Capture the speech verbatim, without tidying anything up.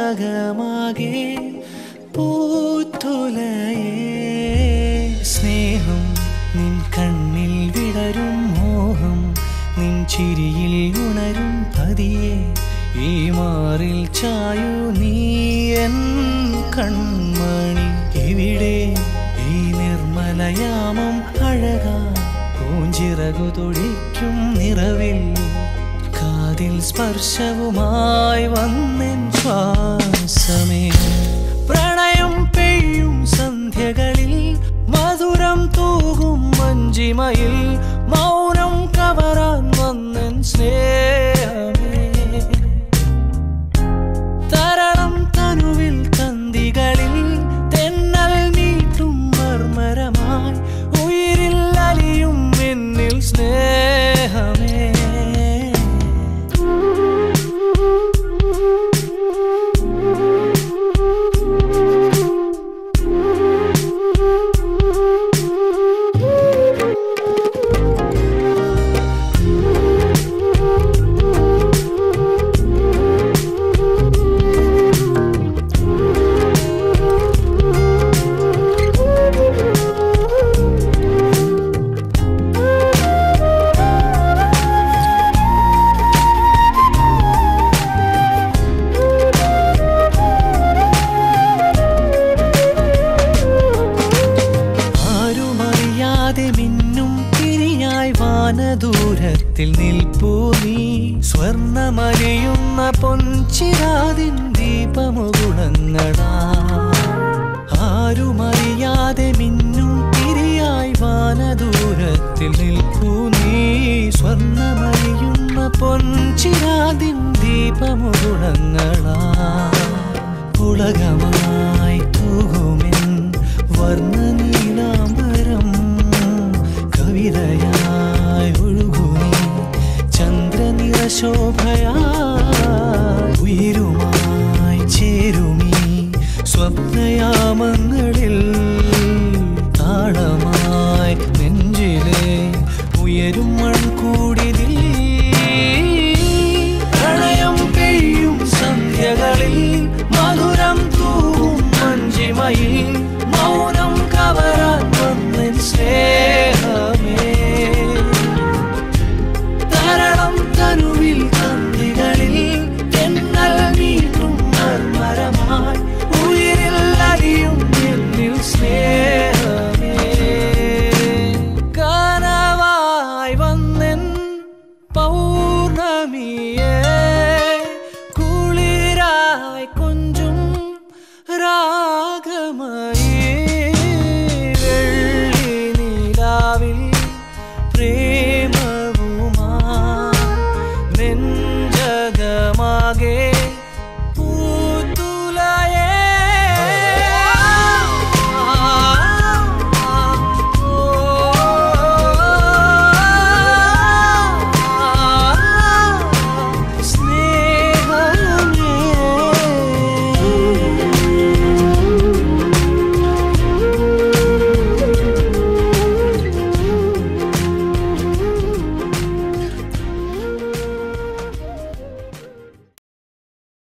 ഉലകമാകെ പൂത്തുലയേ സ്നേഹം നിൻ കണ്ണിൽ വിടരും മോഹം നിൻ ചിരിയിൽ ഉണരും പതിയെ ഈ മാറിൽ ചായു നീ എൻ കൺമണി എവിടെ ഈ നിർമ്മലയാമം അഴകാ പൂഞ്ചിറകു തുടിക്കും നിറവിൽ കാതിൽ സ്പർശവുമായി വന്നെൻ ശ്വാസമേ പ്രണയം പെയ്യും സന്ധ്യകളിൽ മധുരം തൂകും മഞ്ചിമയിൽ മൗനം കവറാൻ വന്നെൻ സ്നേഹമേ തരണം തനുവിൽ തന്തികളിൽ തെന്നൽ നീട്ടും മർമരമായി ഉയിരിൽ അലിയും എന്നിൽ സ്നേഹമേ ദൂരത്തിൽ നിൽപ്പൂ നീ സ്വർണ്ണമലിയുന്ന പൊൻചിരാതിൻ ദീപമുകുളങ്ങളാ ആരുമറിയാതെ മിന്നും തിരിയായി വാനദൂരത്തിൽ നിൽപ്പൂ നീ സ്വർണ്ണമലിയുന്ന പൊൻചിരാതിൻ ദീപമുകുളങ്ങളാ പുളകമായി തൂകുമെൻ വർണ്ണനീലാംബരം കവിതയായി ഒഴുകുനി ചന്ദ്രനിറശോഭയായി ഉയരുമായി ചേരുമീ സ്വപ്നയാമങ്ങളിൽ താളമായി നെഞ്ചിലെ ഉയരും മൺകൂടിതിൽ പ്രണയം പെയ്യും സന്ധ്യകളിൽ മധുരം തൂവും മഞ്ചിമയിൽ മൗനം കവരാൻ വന്നെൻ സ്നേഹമേ തരണം തനുവിൽ തന്തികളിൽ തെന്നൽ നീട്ടും മർമരമായി ഉയിരിൽ അലിയും എന്നിൽ സ്നേഹമേ കനവായി വന്നെൻ പൗർണമിയേ